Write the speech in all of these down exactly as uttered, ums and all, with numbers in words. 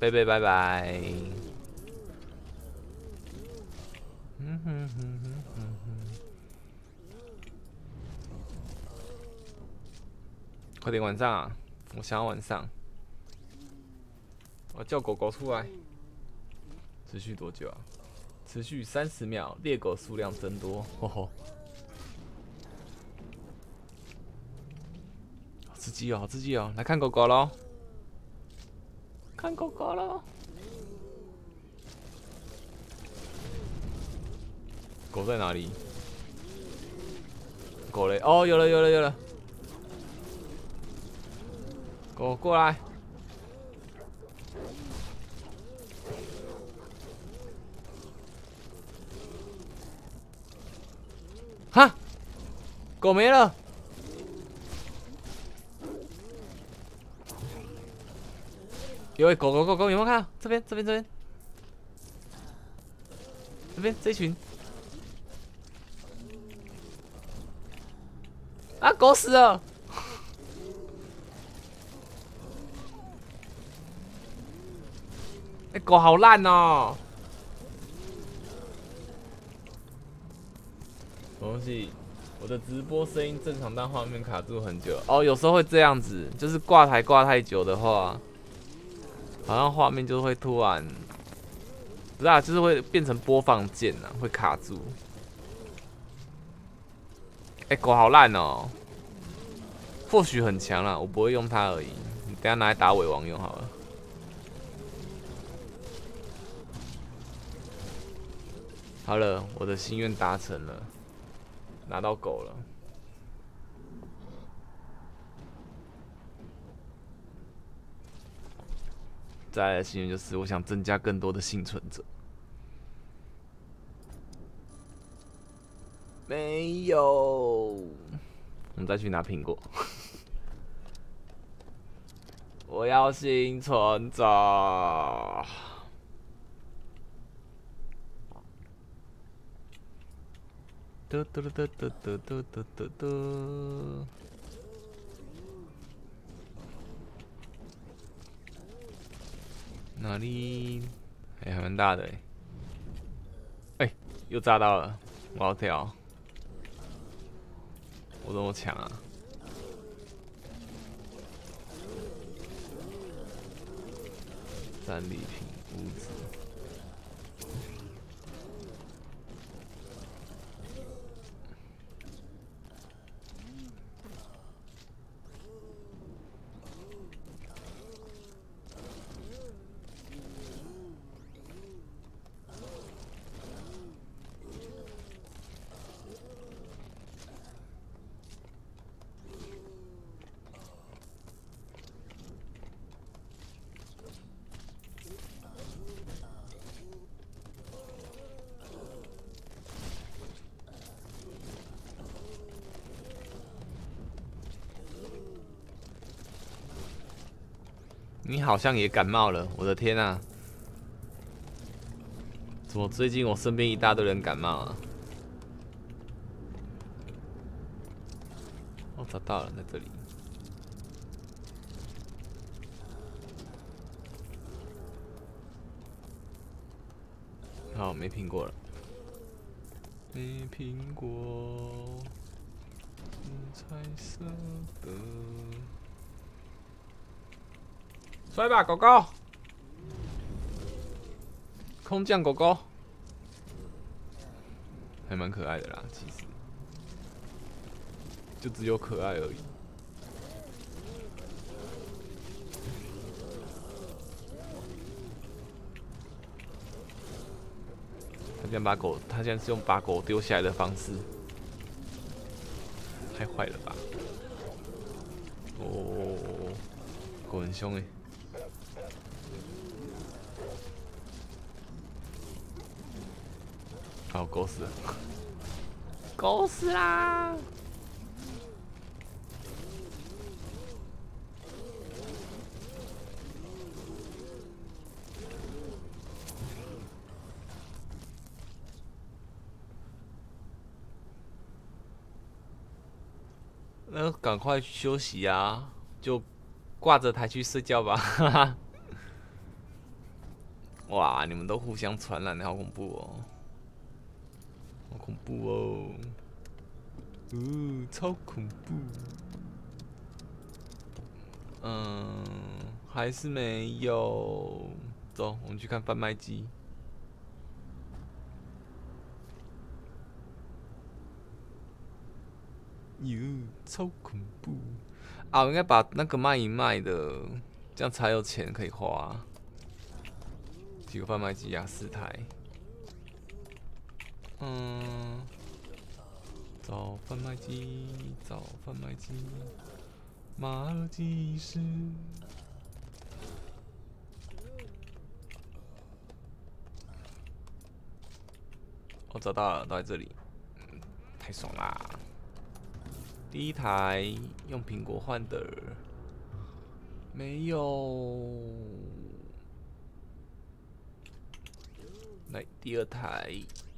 贝贝拜拜。嗯哼哼哼哼哼，快点晚上啊！我想要晚上。我叫狗狗出来。持续多久啊？持续三十秒，猎狗数量增多。吼吼，好刺激哦，好刺激哦！来看狗狗喽，看狗狗喽。狗在哪里？狗嘞？哦，有了，有了，有了。狗过来。哈，狗没了。有位狗狗狗狗有没有看到？这边这边这边，这边这一群。啊，狗死了！哎、欸，狗好烂哦！什么东西？我的直播声音正常，但画面卡住很久。哦，有时候会这样子，就是挂台挂太久的话，好像画面就会突然，不是啊，就是会变成播放键啊，会卡住。哎、欸，狗好烂哦！或许很强啦，我不会用它而已。你等一下拿来打尾王用好了。好了，我的心愿达成了，拿到狗了。再来的心愿就是，我想增加更多的幸存者。没有，我们再去拿苹果。我要幸存者。嘟嘟嘟嘟嘟嘟嘟嘟嘟嘟。哪里？哎、欸，还蛮大的哎、欸。哎、欸，又炸到了！我要跳。我怎么抢啊？战利品物资。你好像也感冒了，我的天啊！怎么最近我身边一大堆人感冒啊？哦，找到了，在这里。好，没苹果了。没苹果，彩色的。出来吧，狗狗！空降狗狗，还蛮可爱的啦，其实就只有可爱而已。他竟然把狗，他现在是用把狗丢下来的方式，太坏了吧！哦，狗很凶哎。好，狗死了，狗死啦！那赶快休息啊，就挂着台去睡觉吧。哈哈。 哇，你们都互相传染，好恐怖哦！好恐怖哦！哦，超恐怖。嗯，还是没有。走，我们去看贩卖机。哟，超恐怖！啊，我应该把那个卖一卖的，这样才有钱可以花。几个贩卖机啊，四台。嗯，找贩卖机，找贩卖机，马尔济斯。我找到了，都在这里，嗯，太爽啦！第一台用苹果换的，没有。来，第二台，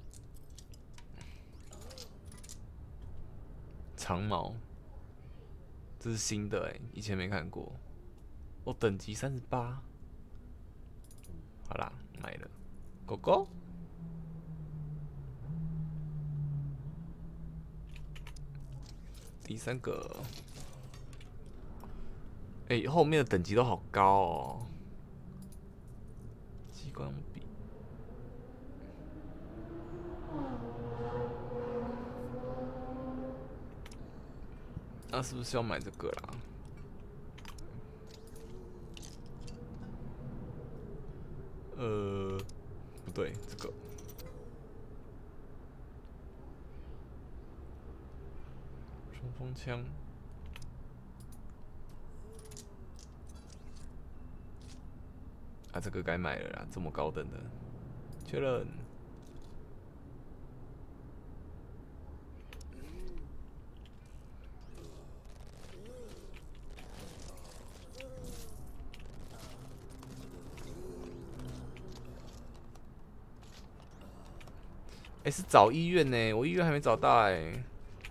长毛，这是新的哎，以前没看过。哦，等级三十八，好啦，买了。狗狗。第三个，哎、欸，后面的等级都好高哦。激光笔，那、啊、是不是要买这个啦？呃，不对，这个冲锋枪。啊，这个该买了啦，这么高等的，确认。哎、欸，是找医院呢，我医院还没找到哎。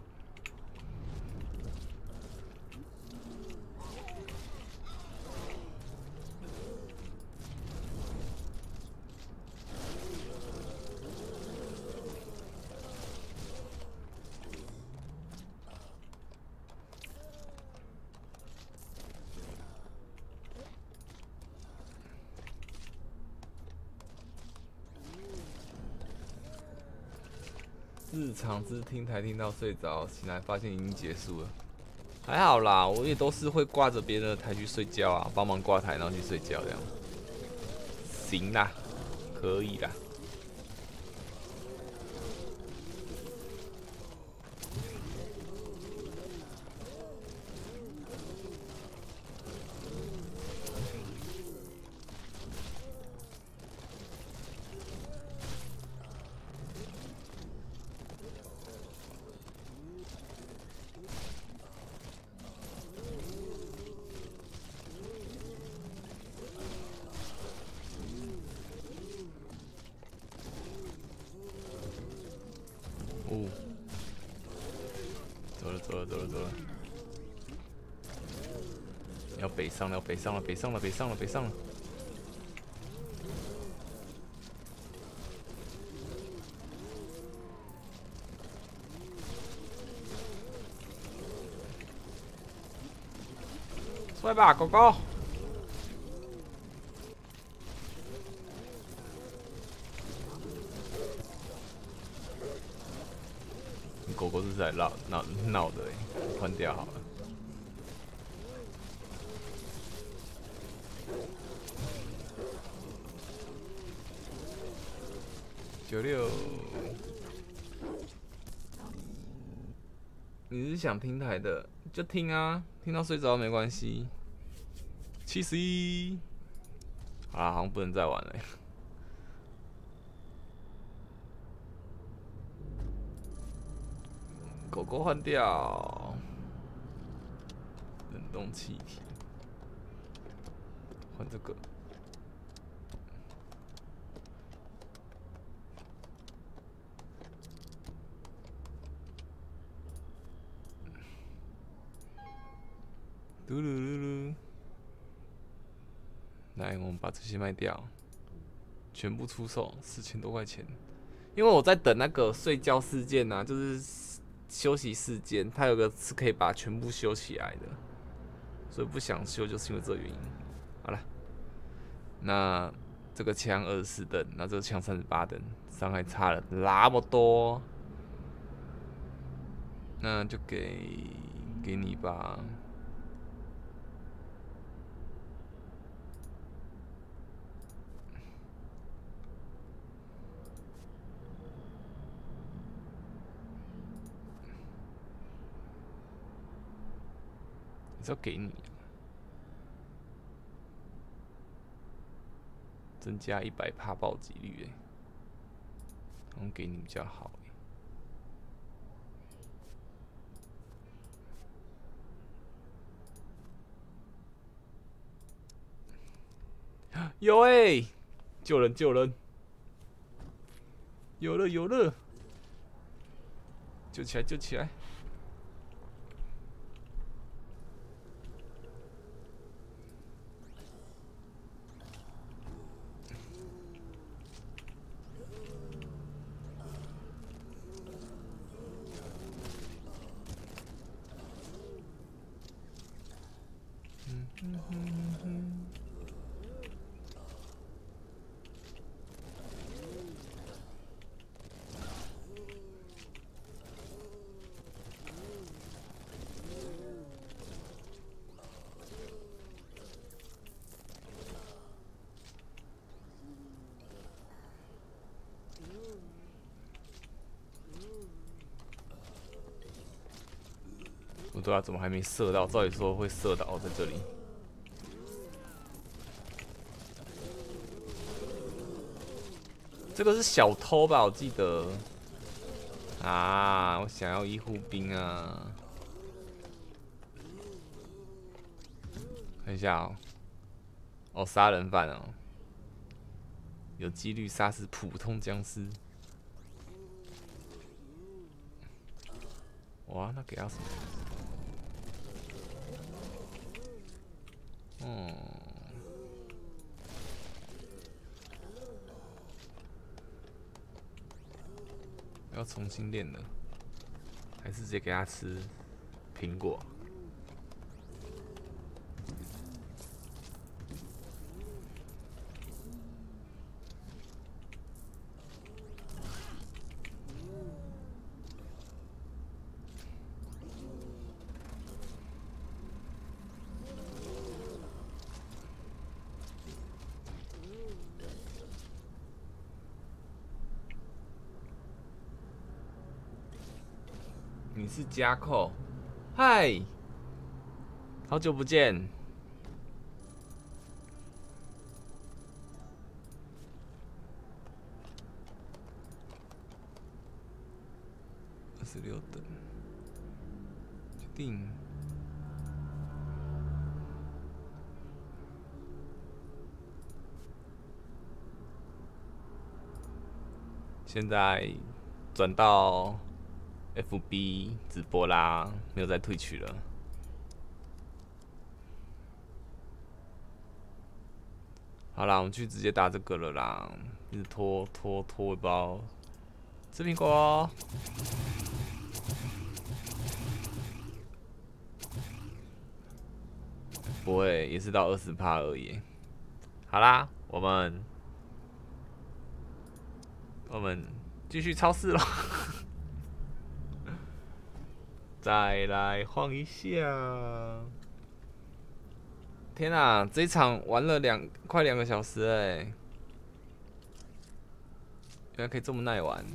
日常之听台听到睡着，醒来发现已经结束了。还好啦，我也都是会挂着别人的台去睡觉啊，帮忙挂台然后去睡觉这样。行啦，可以啦。哦，走了走了走了走了，要北上了，要北上了，北上了，北上了，北上了。出来吧，狗狗！狗狗是在闹闹闹的哎，换掉好了。九六，你是想听台的就听啊，听到睡着没关系。七十一，好啦，好像不能再玩了。狗狗换掉，冷冻气体，换这个。嘟噜噜噜，来，我们把这些卖掉。 全部出售四千多块钱，因为我在等那个睡觉事件啊，就是休息事件，它有个是可以把全部修起来的，所以不想修就是因为这个原因。好了，那这个枪二十四等，那这个枪三十八等，伤害差了那么多，那就给给你吧。是要给你、啊，增加一百趴暴击率，哎，好像给你比较好，哎，有哎、欸，救人救人，有了有了，救起来救起来。我对啊，怎么还没射到？照理说会射到在这里。这个是小偷吧？我记得。啊，我想要医护兵啊！看一下哦，哦，杀人犯哦，有几率杀死普通僵尸。哇，那给他什么？哦，要重新练了，还是直接给他吃苹果？你是加扣，嗨，好久不见。二十六等，决定。现在转到 F B 直播啦，没有再退取了。好啦，我们去直接打这个了啦，一直拖拖拖包，吃苹果哦。不会，也是到二十趴而已。好啦，我们我们继续超市咯。再来晃一下。天啊，这一场玩了两快两个小时哎，原来可以这么耐玩。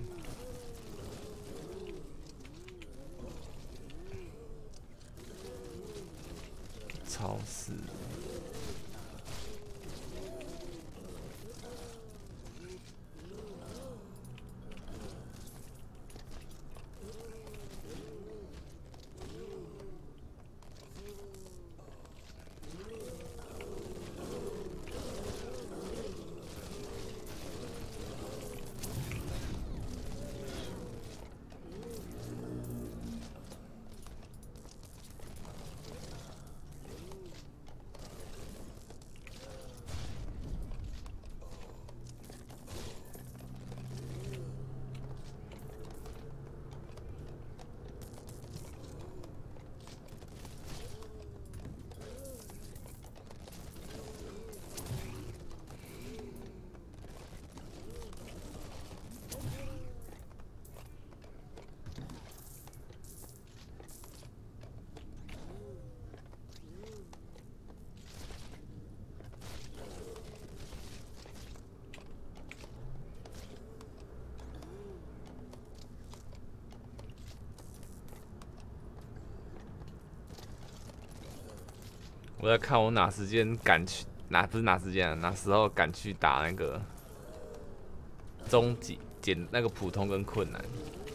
超市。 我在看我哪时间赶去，哪不是哪时间啊，哪时候赶去打那个终极简那个普通跟困难。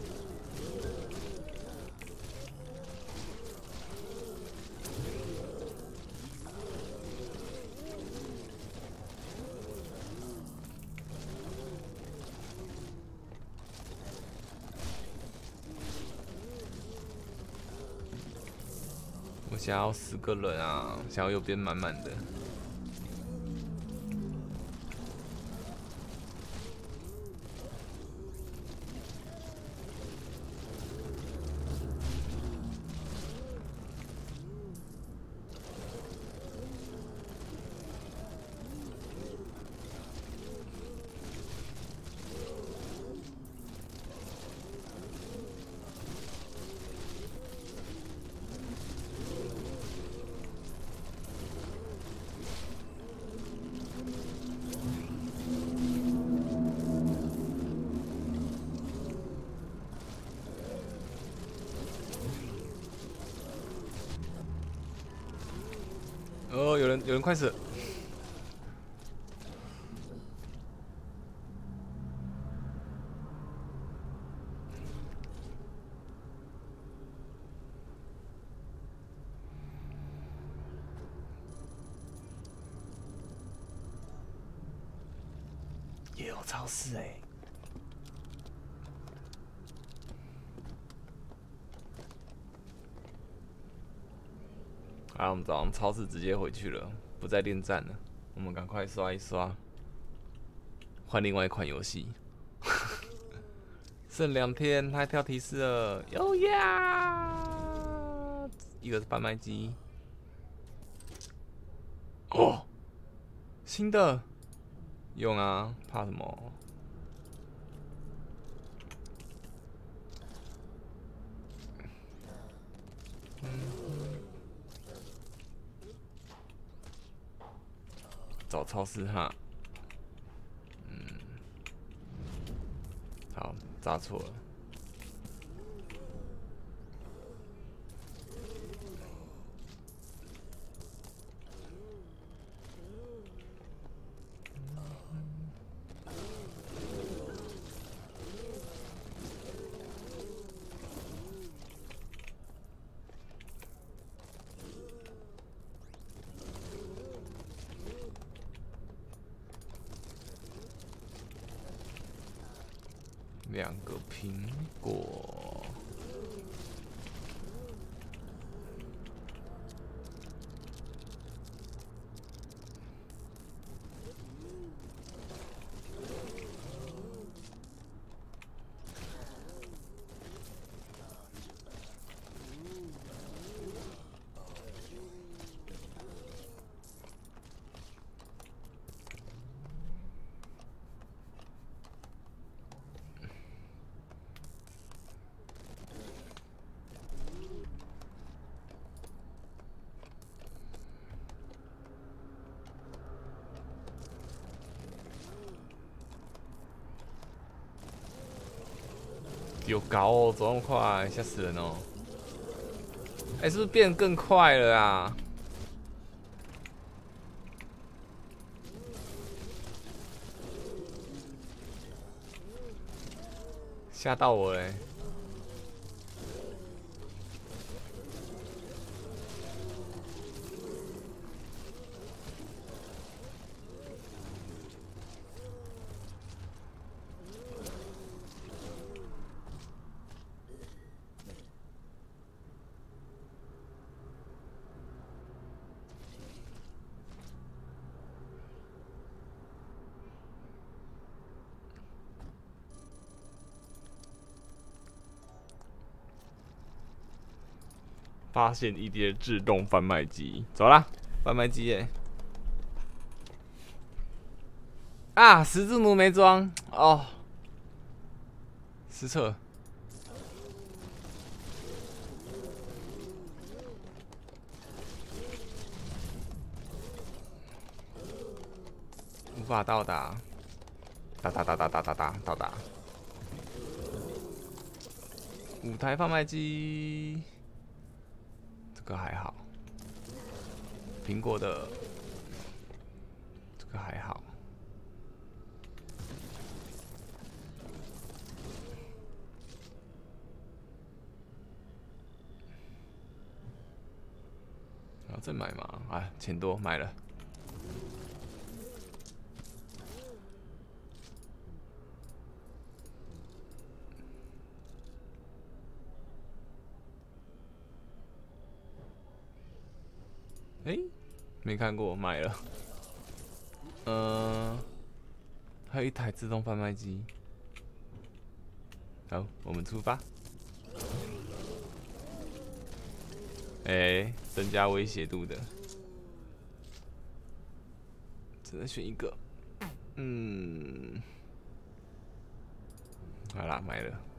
我想要十个人啊，想要右边满满的。哦，有人有人快死了！也有超市哎、欸。啊，我们早上超市直接回去了，不再恋战了。我们赶快刷一刷，换另外一款游戏。剩两天，他还跳提示了，哟呀！一个是贩卖机，哦，新的，用啊，怕什么？嗯。找超市哈，嗯，好，炸错了。两个苹果，有高哦，走那么快，吓死人哦！哎、欸，是不是变得更快了啊？吓到我嘞！发现一叠自动贩卖机，走啦，贩卖机耶！啊，十字弩没装哦，失策。无法到达，哒哒哒哒哒哒哒到达。五台贩卖机。这个还好， 苹果的，这个还好。然后再买嘛，啊，钱多买了。哎、欸，没看过，买了。嗯、呃，还有一台自动贩卖机。好，我们出发。哎、欸，增加威胁度的，只能选一个。嗯，好啦，买了。